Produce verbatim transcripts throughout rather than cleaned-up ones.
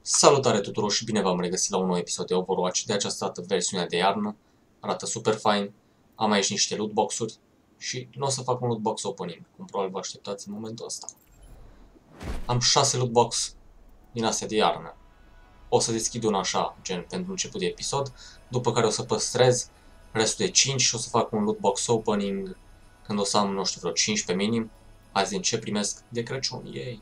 Salutare tuturor și bine v-am regăsit la un nou episod de Overwatch. De această dată versiunea de iarnă. Arată super fine. Am aici niște lootbox-uri și nu o să fac un lootbox opening, cum probabil vă așteptați în momentul ăsta. Am șase lootbox din astea de iarnă. O să deschid una așa, gen pentru început de episod, după care o să păstrez restul de cinci și o să fac un lootbox opening când o să am, nu știu, vreo cincisprezece minim. Azi din ce primesc de Crăciun, ei.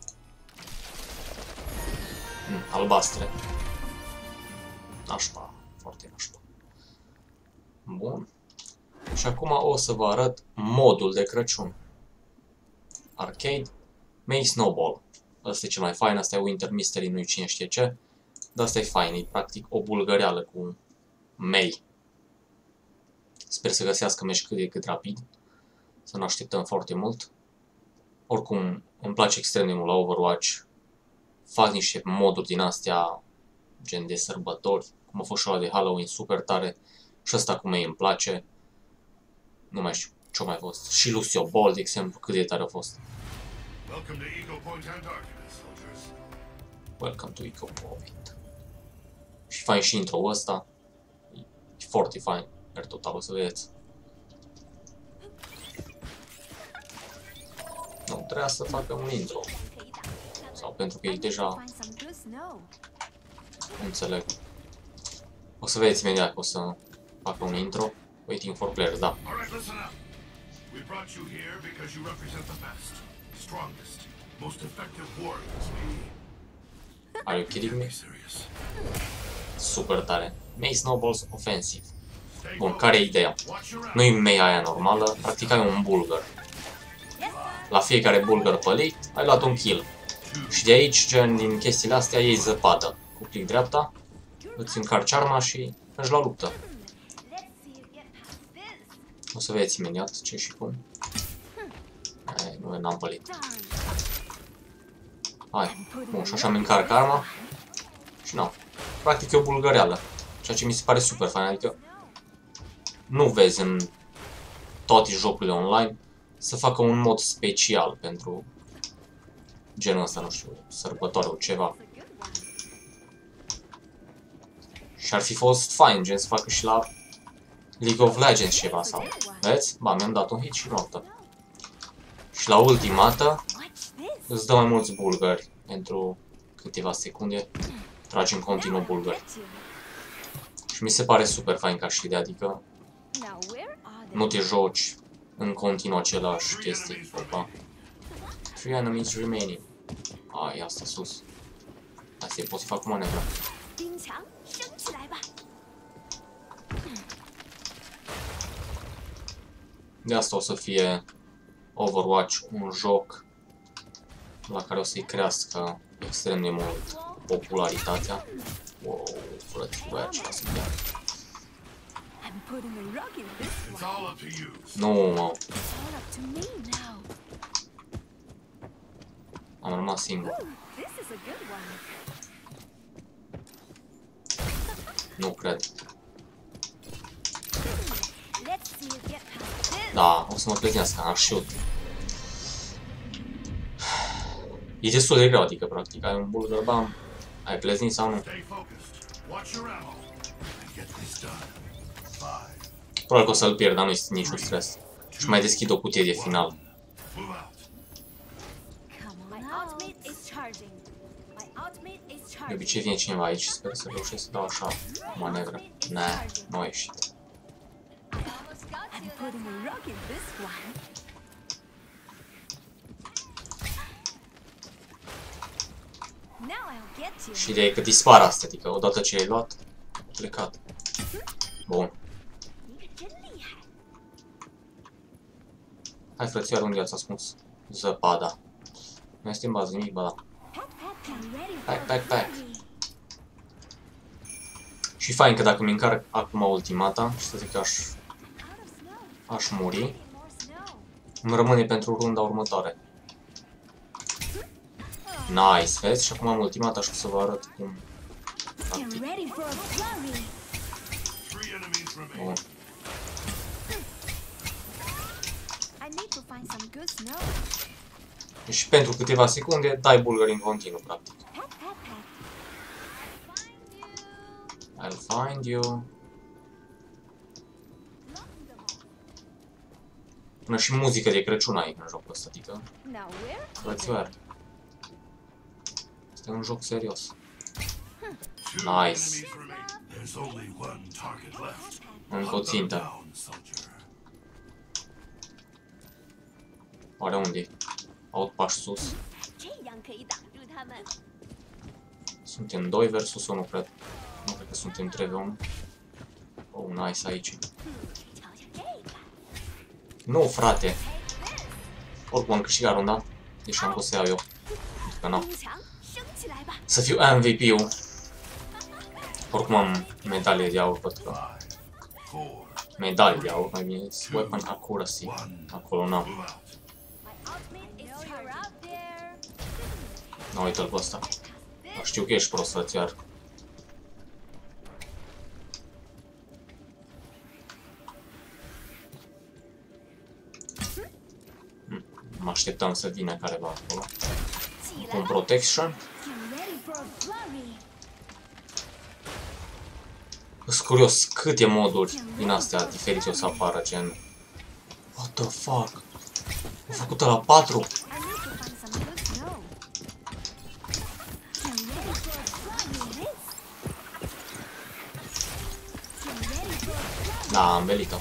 Mm, albastre. Nașpa, foarte nașpa. Bun. Și acum o să vă arăt modul de Crăciun. Arcade, May Snowball. Asta e cel mai fain, asta e Winter Mystery, nu-i cine știe ce. Dar asta e fain, e practic o bulgăreală cu May. Sper să găsească meci cât de cât rapid. Să nu așteptăm foarte mult. Oricum, îmi place extrem de mult la Overwatch. Fac niște moduri din astea, gen de sărbători, cum a fost și ăla de Halloween, super tare. Și ăsta cu May îmi place. Nu mai știu ce a mai fost. Și Lucio Ball, de exemplu, cât de tare a fost. Welcome to Eco Point Antarctica, soldiers. Welcome to Eco Point. Și fain și intro-ul ăsta. E foarte fain, per total, o să vedeți. Nu, trebuia să facă un intro. Sau pentru că e deja... Nu înțeleg. O să vedeți imediat că o să facă un intro. Waiting for players, da. Alright, listen up. We brought you here because you represent the best, strongest, most effective warriors. We... Are you kidding me? Be serious. Super tare. May Snowballs Offensive. Stay Bun, focused. care e ideea? Watch your Nu-i May aia normală, practic ai un bulgar. La fiecare bulgar pălit, ai luat un kill. Și de aici, gen, din chestiile astea, iei zăpadă. Cu click dreapta, îți încarci arma și mergi la luptă. O să vedeți imediat ce și cum. Ai, nu, n-am pălit. Hai, bun, și așa îmi încarc arma. Și nu. Practic e o bulgăreală. Ceea ce mi se pare super fain, adică nu vezi în toate jocurile online să facă un mod special pentru genul ăsta, nu știu, sărbătoare sau ceva. Și ar fi fost fain, gen, să facă și la League of Legends ceva sau... Vezi? Ba, mi-am dat un hit și notă. Și la ultimată îți dă mai mulți bulgari pentru câteva secunde. Tragi în continuu bulgari. Și mi se pare super fain ca și idee, adică nu te joci în continuu același chestii. Opa. Three enemies remaining. Ai, asta sus. Asta e, pot să fac manevră. De asta o să fie Overwatch un joc la care o să-i crească extrem de mult popularitatea. Wow, frate, băia ce să fie. It's all up to you. Nu, mă. Am rămas singur. Nu cred. Da, o să mă pleznească, am shoot. E destul de greu, adică, practic, ai un bulgar, bam, ai pleznit sau nu? Stay focused. Watch your ammo. And get this done. Five. Probabil că o să-l pierd, dar nu este niciun stres. Și mai deschid o cutie de final. Move out. De obicei vine cineva aici și sper să reușesc să dau așa manevră. Nah, nu a ieșit. Și ideea e că dispar astea, adică odată ce ai luat, a plecat. Bun. Hai frățioare, unde ați ascuns zăpada? Nu este în bază nimic, ba da. Pack, pack, pack. Și fain că dacă mi încarc acum ultimata, și să zic că aș, aș muri, îmi rămâne pentru runda următoare. Nice, vezi? Și acum am ultimata și o să vă arăt cum. Practic. Three enemies remain. Bun. Și pentru câteva secunde dai bulgări în continuu, practic. I'll find you. Până și muzică de Crăciun ai în jocul ăsta, adică. Frățioare. Este un joc serios. Nice. Încă o țintă. Oare unde-i? Aud pași sus. Suntem doi versus unu, cred. Nu cred că suntem trei ve unu. Oh, nice aici. Nu, frate. Oricum am câștigat runda. Deci am pus să iau eu. Pentru că nu. Să fiu M V P-ul. Oricum am medalie de aur, văd că... Medalie de aur, mai bine. Weapon accuracy. Acolo n-am. Nu, uite-l pe ăsta. Știu că ești prost, frățiar. Mă așteptam să vină careva acolo. Un protection. Sunt curios câte moduri din astea diferite o să apară, gen... What the fuck? Am făcut la patru? Da, am belit-o.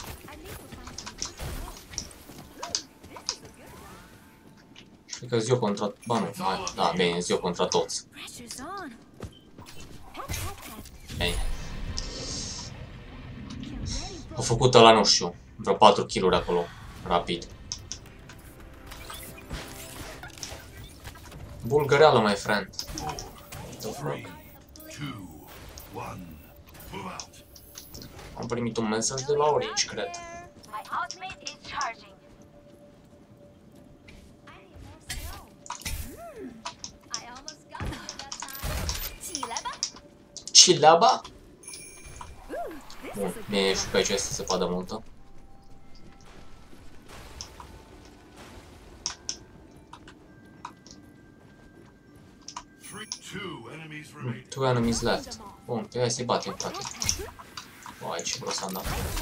Cred că zi eu contra... Ba nu, mai... Da, bine, zi eu contra toți. Bine. Au făcut ăla, nu știu, vreo patru kill-uri acolo, rapid. Bulgăreală, my friend. Am primit un mesaj de la Orange, cred. Chilaba? Bun, bine, și pe aici este să padă multă. Hmm, two enemies left. Bun, pe aia să-i batem, frate. O, aici vreau să am dat.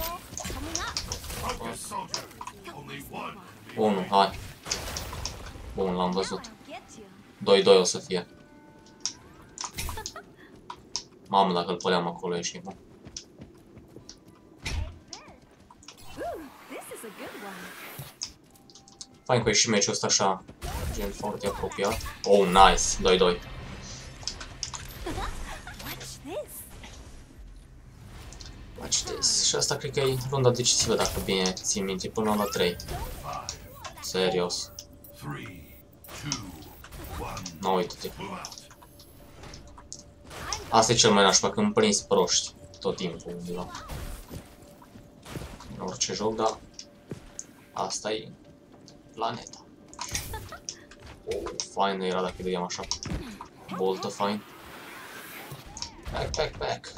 Unu, hai. Bun, l-am văzut. doi doi o să fie. Mamă, dacă îl păleam acolo, ești bun. Fain că e și meciul ăsta așa, gen foarte apropiat. Oh, nice, doi doi. Watch this. Și asta cred că e runda decisivă, dacă bine țin minte, până la trei. Serios. Nu, uite-te. Asta e cel mai nașpa, când îmi prins proști tot timpul undeva. În orice joc, dar asta e planeta. Oh, fain era dacă îi dădeam așa. Boltă fain. Back, back, back.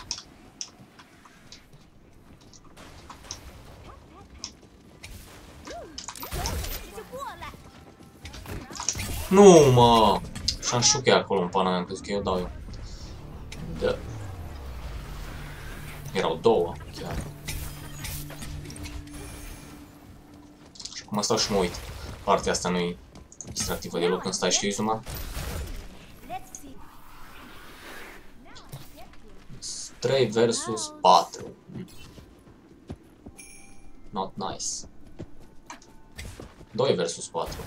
Nu, mă! Și-am știut că e acolo în pana mea, am crezut că eu dau eu. Da. Erau două, chiar. Și acum stau și mă uit. Partea asta nu e distractivă deloc când stai și te uiți numai. trei versus patru. Not nice. doi versus patru.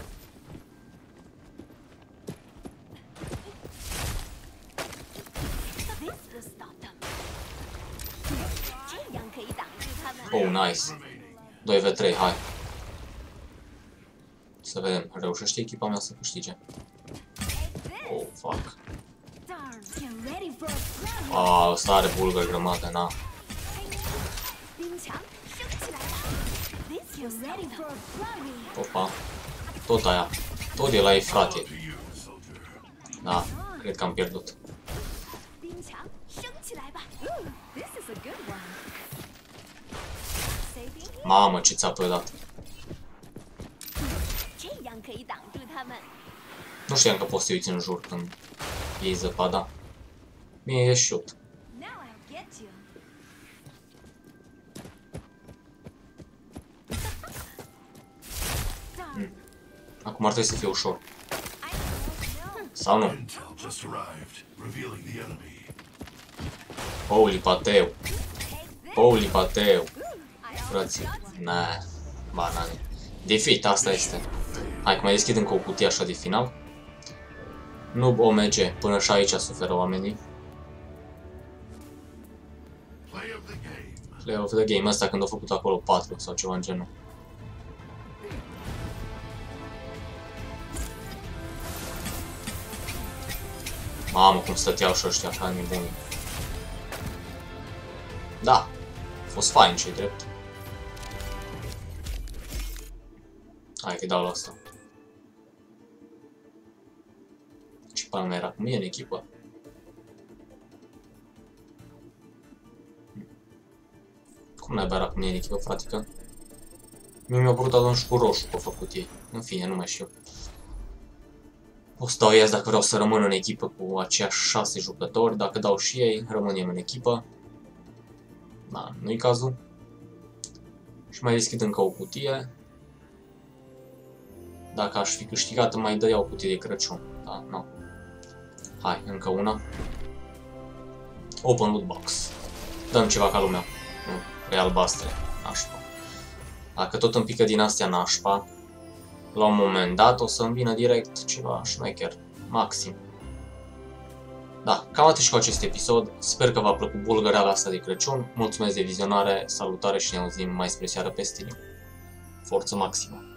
Oh, nice. doi ve trei, hai. Să vedem, reușește echipa mea să câștige. Oh, fuck. Ah, ăsta are bulgări grămadă, na. Opa. Tot aia. Tot de la ei, frate. Da, cred că am pierdut. Mamă, ce țapă i-a dat. Nu știam că poți să te uiți în jur când iei zăpada. Bine, e shoot. Acum ar trebui să fie ușor. Sau nu? Intel just arrived, revealing the enemy. Holy pateu. Holy pateu. Frății. Nah. Banane. Defeat, asta este. Hai că mai deschid încă o cutie așa de final. Noob O M G. Până și aici suferă oamenii. Play of the game. Play of the game. Ăsta când au făcut acolo patru sau ceva în genul. Mamă, cum stăteau și ăștia ca nebuni. Da. A fost fain ce-i drept. Hai că dau la asta. Ce palme era cu mine în echipă? Cum n-ai era cu mine în echipă, fratică? Mie mi-a părut atunci cu roșu că au făcut ei. În fine, nu mai știu. O să dau iaz dacă vreau să rămân în echipă cu aceiași șase jucători. Dacă dau și ei, rămânem în echipă. Da, nu-i cazul. Și mai deschid încă o cutie. Dacă aș fi câștigat, mai dădea o cutie de Crăciun. Da, nu. Hai, încă una. Open loot box. Dăm ceva ca lumea. Nu, trei albastre. Nașpa. Dacă tot îmi pică din astea nașpa, la un moment dat o să-mi vină direct ceva șmecher. Maxim. Da, cam atât și cu acest episod. Sper că v-a plăcut bulgăreala asta de Crăciun. Mulțumesc de vizionare, salutare și ne auzim mai spre seară pe stream. Forță maximă!